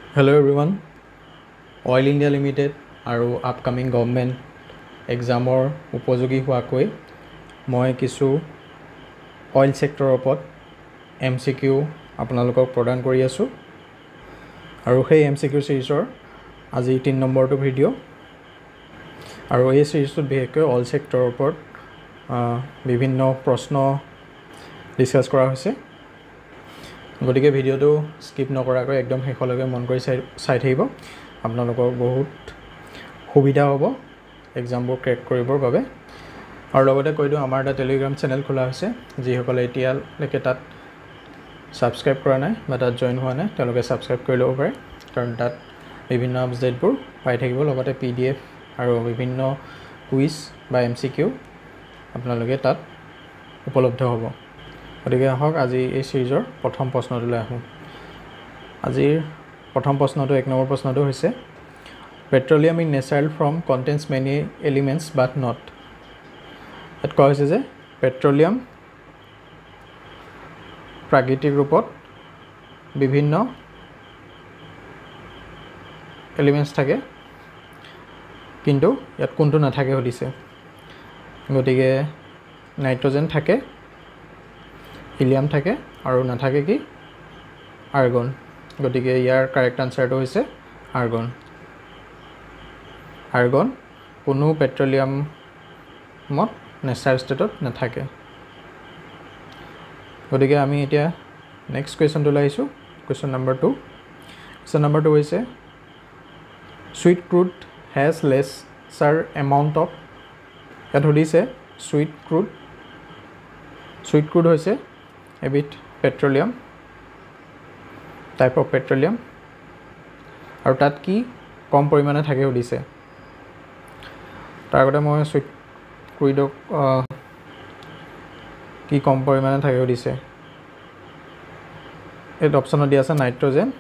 Hello everyone, Oil India Limited আৰু upcoming government এক্সামৰ উপযোগী হোৱাকৈ মই কিছু অইল ছেক্টৰৰ ওপৰত MCQ আপোনালোকক প্ৰদান কৰি আছোঁ আৰু সেই MCQ সিৰিজৰ আজি 3 নম্বৰটো ভিডিঅ' আৰু এই সিৰিজটোত বিশেষকৈ অইল ছেক্টৰৰ ওপৰত বিভিন্ন প্ৰশ্ন ডিছকাছ কৰা হৈছে গতিকে ভিডিঅ'টো স্কিপ নকৰাকৈ একদম শেষলৈকে মন কৰি চাই থাকিব আপোনালোকৰ বহুত সুবিধা হ'ব এক্সামবোৰ ক্ৰেক কৰিবৰ বাবে আৰু লগতে কৈ দিওঁ আমাৰ এটা টেলিগ্ৰাম চেনেল খোলা হৈছে যিসকলে এতিয়ালৈকে তাত ছাবস্ক্ৰাইব কৰা নাই বা তাত জইন হোৱা নাই তেওঁলোকে ছাবস্ক্ৰাইব কৰি ল'ব পাৰে কাৰণ তাত বিভিন্ন আপডেটবোৰ পাই থাকিব লগতে PDF আৰু বিভিন্ন কুইজ বা MCQ আপোনালোকে তাত উপলব্ধ হ'ব গতিকে আহক আজি এই সিৰিজৰ প্ৰথম প্ৰশ্নটোলৈ আহোঁ আজিৰ প্ৰথম প্ৰশ্নটো 1 নম্বৰ প্ৰশ্নটো হৈছে petroleum in natural form contains many elements but not ইয়াত কোৱা হৈছে যে পেট্ৰলিয়াম প্ৰাকৃতিক ৰূপত বিভিন্ন এলিমেণ্টছ থাকে কিন্তু ইয়াত কোনটো নাথাকে সুধিছে গতিকে নাইট্ৰজেন থাকে হিলিয়াম থাকে আৰু নাথাকে কি আৰ্গন গতিকে ইয়াৰ কাৰেক্ট আনসাৰটো হৈছে আৰ্গন আৰ্গন কোনো পেট্ৰলিয়ামত নেচাৰেল ষ্টেটত নাথাকে গতিকে আমি এতিয়া নেক্সট কুৱেশ্যনটোলৈ আহিছোঁ কুৱেশ্যন নম্বৰ 2 কুৱেশ্যন নম্বৰ 2 হৈছে sweet crude has lesser amount of ইয়াত সুধিছে সুইট ক্ৰুড হৈছে এবিধ পেট্ৰলিয়াম টাইপ অফ পেট্ৰলিয়াম আৰু তাত কি কম পৰিমাণে থাকে সুধিছে তাৰ আগতে মই সুইট ক্ৰুডক কি কম পৰিমাণে থাকে সুধিছে এই অপশ্যনত দিয়া আছে নাইট্ৰজেন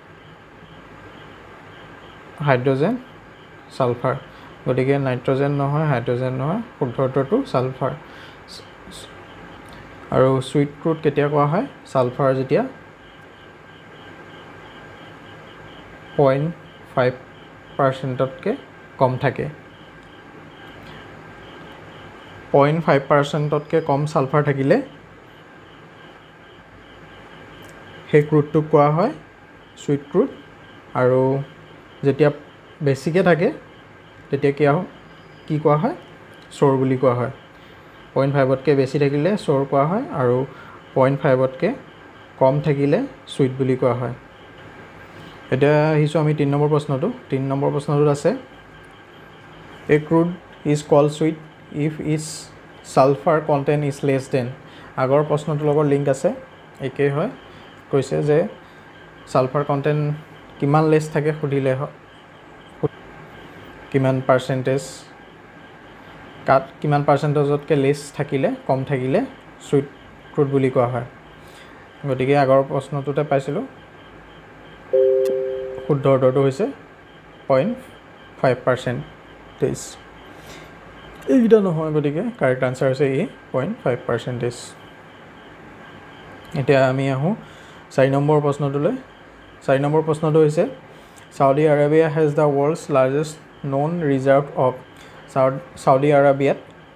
হাইড্ৰজেন সালফাৰ গতিকে নাইট্ৰজেন নহয় হাইড্ৰজেন নহয় শুদ্ধ উত্তৰটো সালফাৰ আৰু সুইট ক্ৰুড কেতিয়া কোৱা হয় সালফাৰ যেতিয়া 0.5%তকৈ কম থাকে 0.5%তকৈ কম সালফাৰ থাকিলে সেই ক্ৰুডটোক কোৱা হয় সুইট ক্ৰুড আৰু যেতিয়া বেছিকৈ থাকে তেতিয়া কি কোৱা হয় চ'ৰ বুলি কোৱা হয় 0.5তকৈ বেছি থাকিলে চ'ৰ কোৱা হয় আৰু 0.5তকৈ কম থাকিলে সুইট বুলি কোৱা হয় এতিয়া আহিছোঁ আমি 3 নম্বৰ প্ৰশ্নটো 3 নম্বৰ প্ৰশ্নটোত আছে a crude is call sweet if is sulphur content is less than আগৰ প্ৰশ্নটোৰ লগত লিংক আছে একেই হয় কৈছে যে সালফাৰ কণ্টেণ্ট কিমান লেছ থাকে সুধিলে কিমান পাৰ্চেণ্টেজ কিমান পাৰ্চেণ্টেজতকৈ লেছ থাকিলে কম থাকিলে সুইট ক্ৰুড বুলি কোৱা হয় গতিকে আগৰ প্ৰশ্নটোতে পাইছিলোঁ শুদ্ধ উত্তৰটো হৈছে 0.5%। এইকেইটা নহয় গতিকে কাৰেক্ট আনসাৰ হৈছে এই 0.5%। এতিয়া আমি আহোঁ 4 নম্বৰ প্ৰশ্নটোলৈ 4 নম্বৰ প্ৰশ্নটো হৈছে Saudi Arabia has the world's largest known reserve of Saudi Arabiaত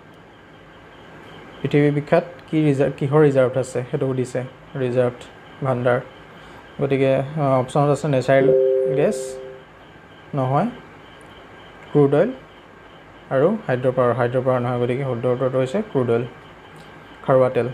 পৃথিৱী বিখ্যাত কিহৰ ৰিজাৰ্ভ আছে সেইটো সুধিছে ৰিজাৰ্ভ ভাণ্ডাৰ গতিকে অপশ্যনত আছে নেচাৰেল গেছ নহয় ক্ৰুড অইল আৰু হাইড্ৰ'পাৱাৰ নহয় গতিকে শুদ্ধ উত্তৰটো হৈছে ক্ৰুড অইল খাৰুৱা তেল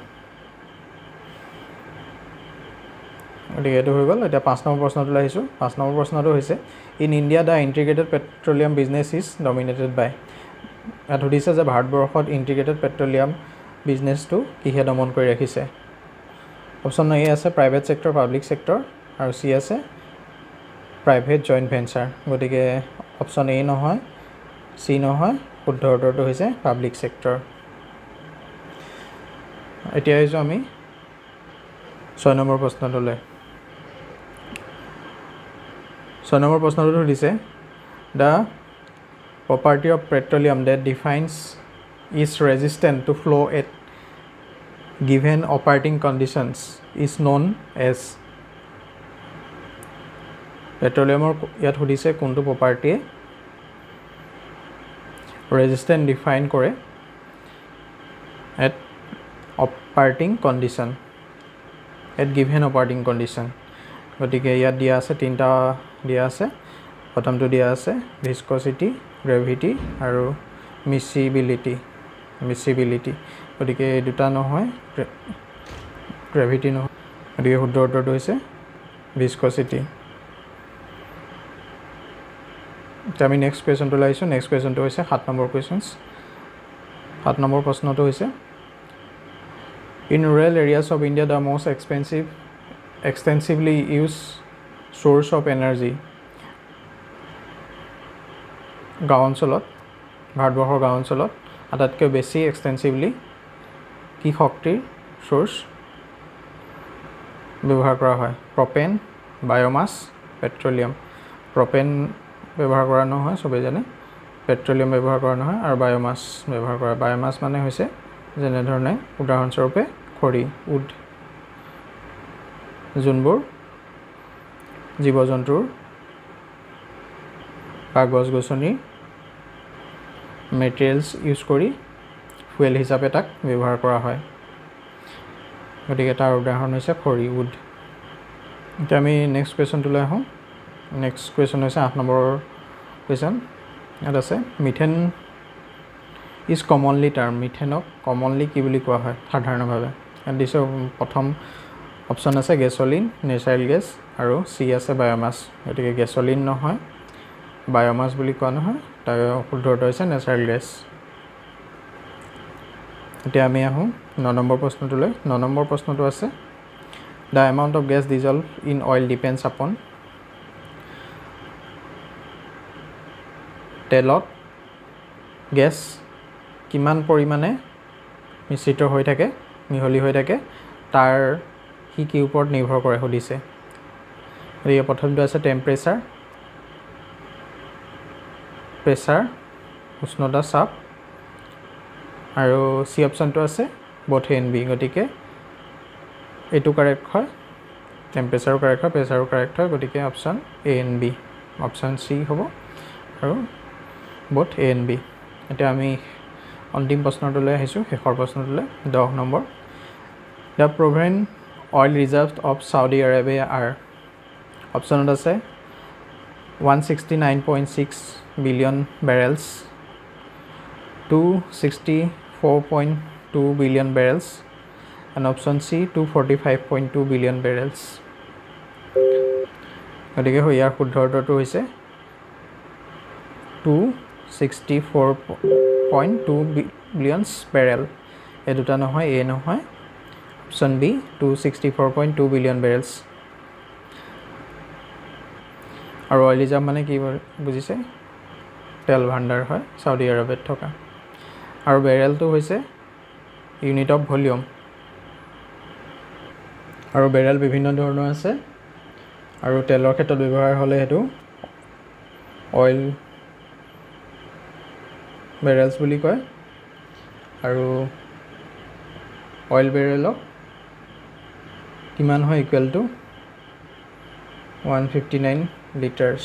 গতিকে এইটো হৈ গ'ল এতিয়া 5 নম্বৰ প্ৰশ্নটোলৈ আহিছোঁ 5 নম্বৰ প্ৰশ্নটো হৈছে in India the integrated petroleum business is dominated by ইয়াত সুধিছে যে ভাৰতবৰ্ষত ইণ্টিগ্ৰেটেড পেট্ৰলিয়াম বিজনেছটো কিহে দমন কৰি ৰাখিছে অপশ্যন এ আছে প্ৰাইভেট ছেক্টৰ পাব্লিক ছেক্টৰ আৰু চি আছে প্ৰাইভেট জইণ্ট ভেঞ্চাৰ গতিকে অপশ্যন এ নহয় চি নহয় শুদ্ধ উত্তৰটো হৈছে পাব্লিক ছেক্টৰ এতিয়া আহিছোঁ আমি 6 নম্বৰ প্ৰশ্নটোলৈ 6 নম্বৰ প্ৰশ্নটো সুধিছে the property of petroleum that defines is resistant to flow at given operating conditions is known as পেট্ৰলিয়ামৰ ইয়াত সুধিছে কোনটো প্ৰপাৰ্টিয়ে ৰেজিষ্টেন্স ডিফাইন কৰে at operating condition at given operating condition গতিকে ইয়াত দিয়া আছে তিনিটা দিয়া আছে প্ৰথমটো দিয়া আছে ভিস্কোচিটি গ্ৰেভিটি আৰু মিছিবিলিটি গতিকে এই দুটা নহয় গ্ৰেভিটি নহয় গতিকে শুদ্ধ উত্তৰটো হৈছে ভিস্কোচিটি এতিয়া আমি নেক্সট কুৱেশ্যনটো লাইছোঁ নেক্সট কুৱেশ্যনটো হৈছে 7 নম্বৰ কুৱেশ্যনছ 7 নম্বৰ প্ৰশ্নটো হৈছে in rural areas of India the most extensively used source of energy গাঁও অঞ্চলত ভাৰতবৰ্ষৰ গাঁও অঞ্চলত আটাইতকৈ বেছি এক্সটেন্সিভলি কি শক্তিৰ সোৰ্স ব্যৱহাৰ কৰা হয় প্ৰপেন বায়োমাছ পেট্ৰলিয়াম প্ৰপেন ব্যৱহাৰ কৰা নহয় সবেই জানে পেট্ৰলিয়াম ব্যৱহাৰ কৰা নহয় আৰু বায়োমাছ ব্যৱহাৰ কৰা বায়োমাছ মানে হৈছে যেনে ধৰণে উদাহৰণস্বৰূপে খৰি উড যোনবোৰ জীৱ জন্তুৰ বা গছ গছনি মেটেৰিয়েলছ ইউজ কৰি ফুয়েল হিচাপে তাক ব্যৱহাৰ কৰা হয় গতিকে তাৰ উদাহৰণ হৈছে খৰি উড এতিয়া আমি নেক্সট কুৱেশ্যনটোলৈ আহোঁ নেক্সট কুৱেশ্যন হৈছে 8 নম্বৰ কুৱেশ্যন ইয়াত আছে মিথেন ইজ কমনলি টাৰ্ম মিথেনক কমনলি কি বুলি কোৱা হয় সাধাৰণভাৱে ইয়াত দিছে প্ৰথম অপশ্যন আছে গেছলিন নেচাৰেল গেছ আৰু চি আছে বায়োমাছ গতিকে গেছলিন নহয় বায়োমাছ বুলি কোৱা নহয় তাৰ শুদ্ধ উত্তৰ হৈছে নেচাৰেল গেছ এতিয়া আমি আহোঁ 9 নম্বৰ প্ৰশ্নটোলৈ 9 নম্বৰ প্ৰশ্নটো আছে the amount of gas dissolve in oil depends upon তেলত গেছ কিমান পৰিমাণে মিশ্ৰিত হৈ থাকে মিহলি হৈ থাকে তাৰ কি ওপৰত নিৰ্ভৰ কৰে সুধিছে গতিকে প্ৰথমটো আছে প্ৰেছাৰ উষ্ণতা চাপ আৰু চি অপশ্যনটো আছে both A and B গতিকে এইটো কাৰেক্ট হয় টেম্পাৰেচাৰো কাৰেক্ট হয় প্ৰেছাৰো কাৰেক্ট হয় গতিকে option A and B option C হ'ব আৰু both A and B এতিয়া আমি অন্তিম প্ৰশ্নটোলৈ আহিছোঁ শেষৰ প্ৰশ্নটোলৈ 10 number the proven oil reserves of Saudi Arabia are option আছে 169.6 billion barrels 264.2 billion barrels and option C 245.2 billion barrels গতিকে ইয়াৰ শুদ্ধ উত্তৰটো হৈছে 264.2 billion barrel এই দুটা নহয় এ নহয় অপশ্যন বি 264.2 বিলিয়ন বেৰেলছ আৰু অইল ৰিজাৰ্ভ মানে কি বুজিছে তেল ভাণ্ডাৰ হয় সাউদি আৰৱত থকা আৰু বেৰেলটো হৈছে ইউনিট অফ ভলিউম আৰু বেৰেল বিভিন্ন ধৰণৰ আছে আৰু তেলৰ ক্ষেত্ৰত ব্যৱহাৰ হ'লে হেতু অইল বেৰেলছ বুলি কয় আৰু অইল বেৰেলক কিমান হয় ইকুৱেল টু 159 লিটাৰ্ছ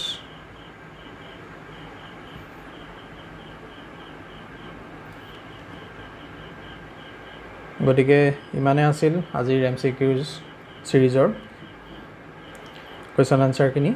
গতিকে ইমানে আছিল আজিৰ MCQs সিৰিজৰ কোৱেশ্চন আনসাৰখিনি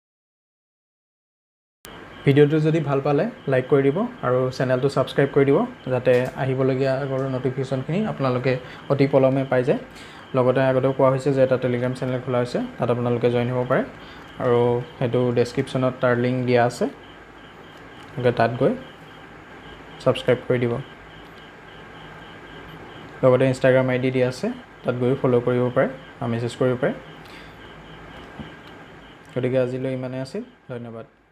ভিডিঅ'টো যদি ভাল পালে লাইক কৰি দিব আৰু চেনেলটো সাবস্ক্ৰাইব কৰি দিব যাতে আহিবলগীয়া আগৰ নটিফিকেশ্যনখিনি আপোনালোকে অতি পলমে পাই যায় লগতে আগতেও কোৱা হৈছে যে এটা টেলিগ্ৰাম চেনেল খোলা হৈছে তাত আপোনালোকে জয়েন হ'ব পাৰে আৰু হেতু ডেসক্ৰিপচনত তাৰ লিংক দিয়া আছে তাত গৈ সাবস্ক্ৰাইব কৰি দিব লগতে ইনষ্টাগ্ৰাম আইডি দিয়া আছে তাত গৈ ফলো কৰিব পাৰে আৰু মেছেজ কৰিব পাৰে গতিকে আজিলৈ ইমানে আছিল ধন্যবাদ